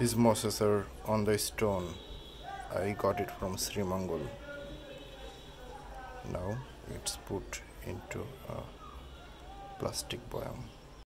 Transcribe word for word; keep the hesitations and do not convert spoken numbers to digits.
His Moses are on the stone. I got it from Sri Mangol. Now it's put into a plastic boyam.